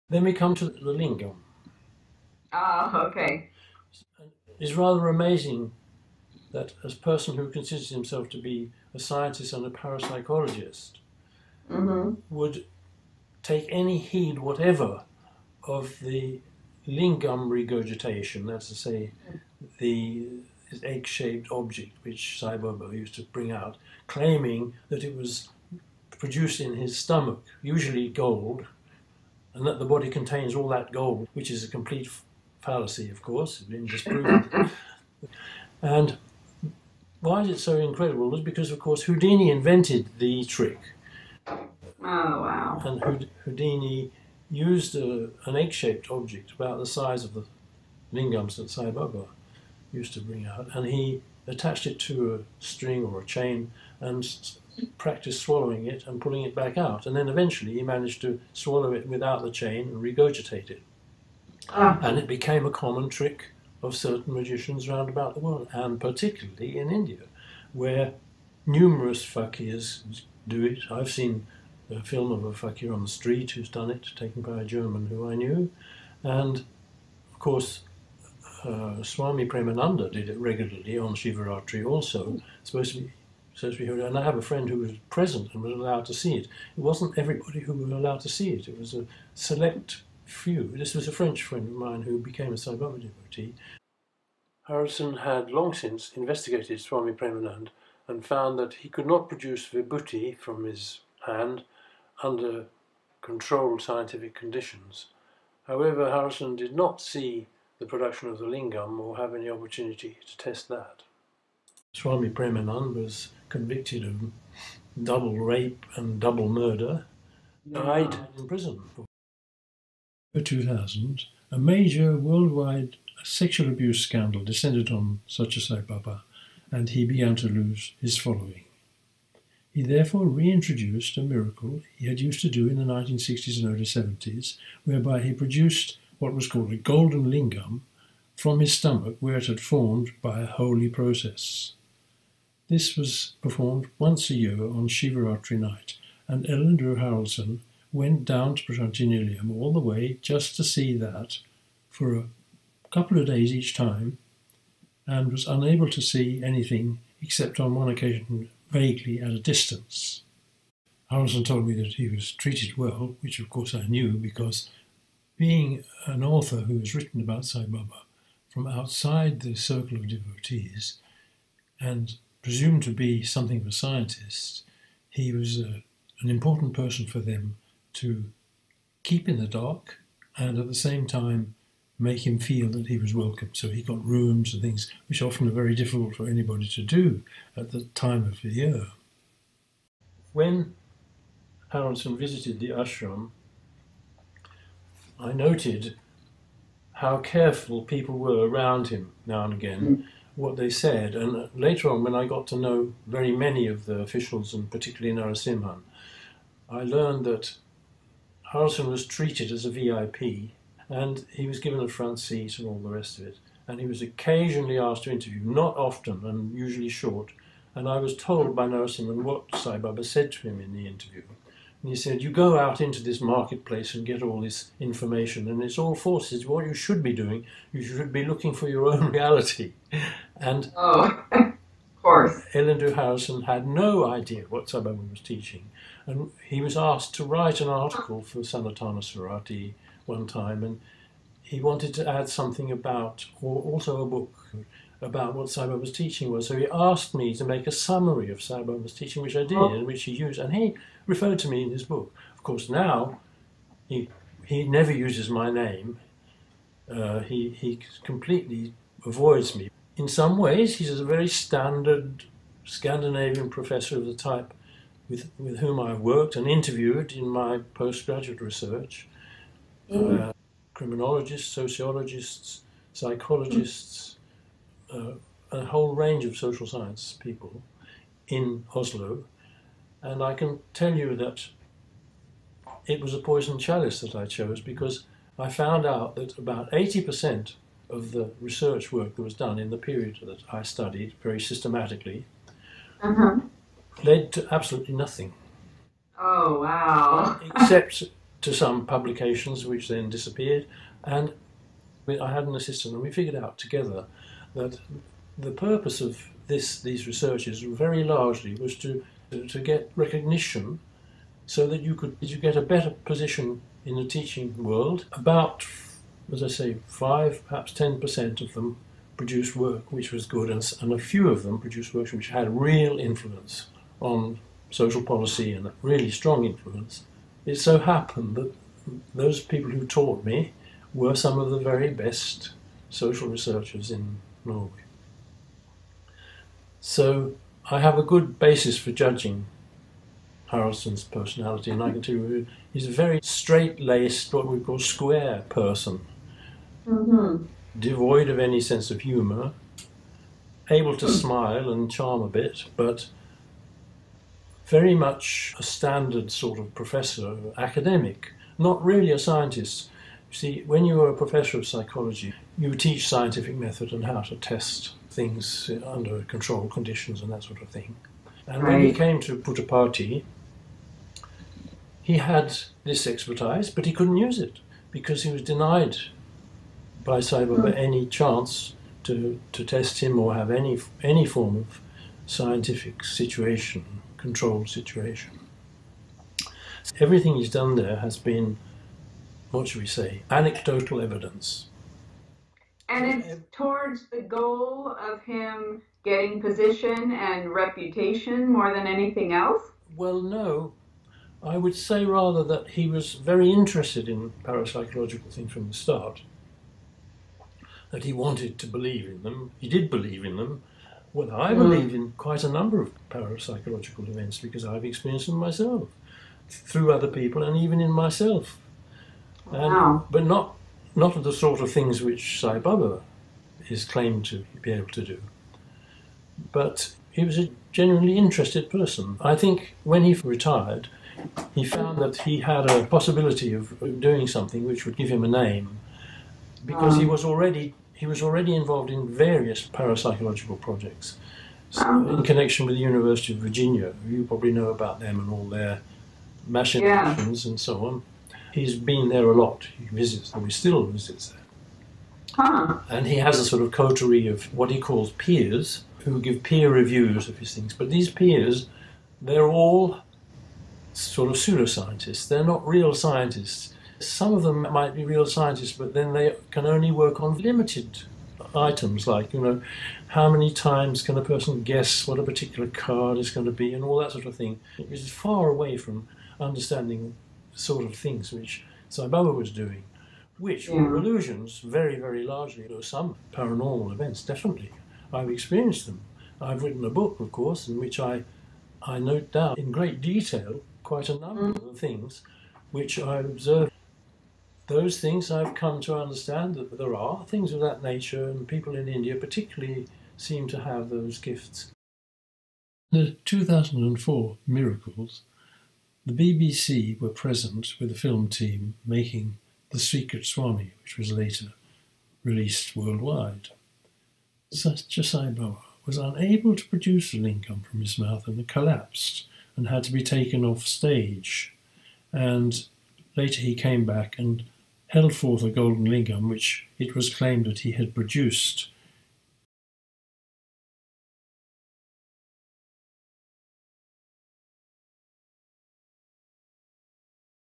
Then we come to the lingam. Oh, okay. It's rather amazing that a person who considers himself to be a scientist and a parapsychologist Mm-hmm. would take any heed whatever of the lingam regurgitation, that's to say, the egg-shaped object which Sai Baba used to bring out, claiming that it was produced in his stomach, usually gold, and that the body contains all that gold, which is a complete fallacy, of course, it's been disproven. And why is it so incredible? Is because, of course, Houdini invented the trick, Oh, wow. and Houdini used an egg-shaped object about the size of the lingams that Sai Baba used to bring out, and he attached it to a string or a chain and practiced swallowing it and pulling it back out. And then eventually he managed to swallow it without the chain and regurgitate it. Ah, And it became a common trick of certain magicians round about the world, and particularly in India, where numerous fakirs do it. I've seen a film of a fakir on the street who's done it, taken by a German who I knew. And of course, Swami Premananda did it regularly on Shivaratri also, supposed to be heard. And I have a friend who was present and was allowed to see it. It wasn't everybody who was allowed to see it. It was a select few. This was a French friend of mine who became a Sai Baba devotee. Haraldsson had long since investigated Swami Premanand and found that he could not produce vibhuti from his hand under controlled scientific conditions. However, Haraldsson did not see the production of the lingam or have any opportunity to test that. Swami Premanand was convicted of double rape and double murder, died wow. in prison. In 2000, a major worldwide sexual abuse scandal descended on Sathya Sai Baba, and he began to lose his following. He therefore reintroduced a miracle he had used to do in the 1960s and early 70s, whereby he produced what was called a golden lingam from his stomach where it had formed by a holy process. This was performed once a year on Shivaratri night, and Erlendur Haraldsson went down to Prashantiniliam all the way just to see that for a couple of days each time, and was unable to see anything except on one occasion vaguely at a distance. Haraldsson told me that he was treated well, which of course I knew because being an author who has written about Sai Baba from outside the circle of devotees and presumed to be something of a scientist, he was an important person for them to keep in the dark and at the same time make him feel that he was welcome. So he got rooms and things which often are very difficult for anybody to do at the time of the year. When Haraldsson visited the ashram, I noted how careful people were around him now and again, what they said. And later on, when I got to know very many of the officials, and particularly Narasimhan, I learned that Haraldsson was treated as a VIP, and he was given a front seat and all the rest of it. And he was occasionally asked to interview, not often and usually short. And I was told by Narasimhan what Sai Baba said to him in the interview. And he said, you go out into this marketplace and get all this information, and it's all false. It's what you should be doing. You should be looking for your own reality. And Oh, of course. Erlendur Haraldsson had no idea what Sai Baba was teaching. And he was asked to write an article for Sanatana Swarati one time, and he wanted to add something about, or also a book about what Sai Baba's teaching was. So he asked me to make a summary of Sai Baba's teaching, which I did, and which he used, and he referred to me in his book. Of course, now he never uses my name. He completely avoids me. In some ways, he's a very standard Scandinavian professor of the type with whom I worked and interviewed in my postgraduate research. Criminologists, sociologists, psychologists, a whole range of social science people in Oslo. And I can tell you that it was a poisoned chalice that I chose because I found out that about 80% of the research work that was done in the period that I studied very systematically Uh-huh. led to absolutely nothing. Oh, wow. Except to some publications which then disappeared, and I had an assistant, and we figured out together that the purpose of these researches very largely was to get recognition so that you get a better position in the teaching world. About, as I say, 5, perhaps 10% of them produced work which was good, and a few of them produced work which had real influence on social policy and a really strong influence. It so happened that those people who taught me were some of the very best social researchers in Norway. So I have a good basis for judging Haraldsson's personality, and I can tell you he's a very straight-laced, what we call square person, devoid of any sense of humour, able to smile and charm a bit, but very much a standard sort of professor, academic, not really a scientist. You see, when you are a professor of psychology, you teach scientific method and how to test things under controlled conditions and that sort of thing. And when he came to Puttaparthi, he had this expertise, but he couldn't use it because he was denied by Sai Baba any chance to test him or have any form of scientific situation, controlled situation. Everything he's done there has been, what should we say, anecdotal evidence. And it's towards the goal of him getting position and reputation more than anything else? Well, no. I would say rather that he was very interested in parapsychological things from the start, that he wanted to believe in them. He did believe in them. Well, I believe in quite a number of parapsychological events because I've experienced them myself, through other people and even in myself. But not of the sort of things which Sai Baba is claimed to be able to do. But he was a genuinely interested person. I think when he retired, he found that he had a possibility of doing something which would give him a name, because he was already involved in various parapsychological projects in connection with the University of Virginia. You probably know about them and all their machinations and so on. He's been there a lot. He visits them. He still visits there. And he has a sort of coterie of what he calls peers who give peer reviews of his things. But these peers, they're all sort of pseudoscientists. They're not real scientists. Some of them might be real scientists, but then they can only work on limited items, like, how many times can a person guess what a particular card is going to be and all that sort of thing. It is far away from understanding the sort of things which Sai Baba was doing, which were illusions, very, very largely. There were some paranormal events, definitely. I've experienced them. I've written a book, of course, in which I note down in great detail quite a number of the things which I observed. Those things I've come to understand that there are things of that nature, and people in India particularly seem to have those gifts. The 2004 miracles, the BBC were present with a film team making The Secret Swami, which was later released worldwide. Sathya Sai Baba was unable to produce a lingam from his mouth and collapsed and had to be taken off stage. And later he came back and held forth a golden lingam, which it was claimed that he had produced